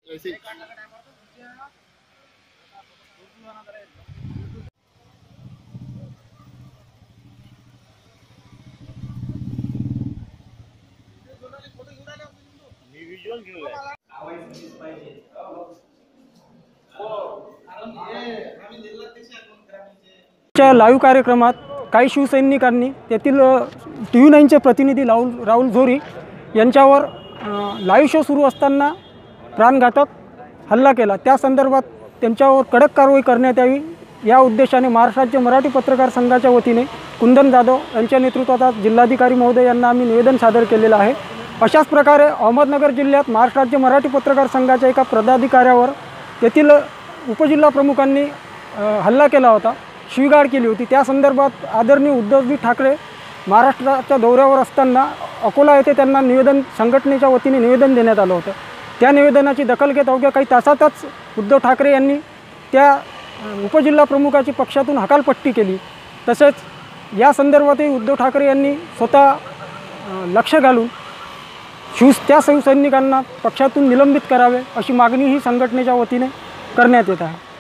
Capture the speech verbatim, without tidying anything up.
ऐसे मी व्हिज्युअल घेऊया च्या लाईव्ह कार्यक्रमात काही शिवसैनिकांनी तेथील टी व्ही नाईनचे प्रतिनिधी राहुल राहुल झोरी यांच्यावर लाईव्ह शो सुरू असताना प्राणघातक हल्ला केला। त्या संदर्भात त्यांच्यावर कडक कारवाई करण्यात यावी या उद्देशाने महाराष्ट्र राज्य मराठी पत्रकार संघाच्या वतीने कुंदन जाधव यांच्या नेतृत्वात आज जिल्हाधिकारी महोदय यांना आम्ही निवेदन सादर केलेलं आहे। अशाच प्रकारे अहमदनगर जिल्ह्यात महाराष्ट्र राज्य मराठी पत्रकार संघाच्या एका पदाधिकाऱ्यावर तेथील उपजिल्हा प्रमुखांनी हल्ला केला होता, शिवीगाळ केली होती। त्या संदर्भात आदरणीय उद्धवजी ठाकरे महाराष्ट्राच्या दौऱ्यावर असताना अकोला येथे त्यांना निवेदन संघटनेच्या वतीने निवेदन देण्यात आलं होतं। त्या निवेदनाची दखल घेत अवघ्या काही तासातच उद्धव ठाकरे यांनी त्या उपजिल्हा प्रमुखाची पक्षातून हकालपट्टी केली। तसेच या संदर्भातही उद्धव ठाकरे यांनी स्वतः लक्ष घालून शिव त्या शिवसैनिकांना पक्षातून निलंबित करावे अशी मागणी ही संघटनेच्या वतीने करण्यात येत आहे।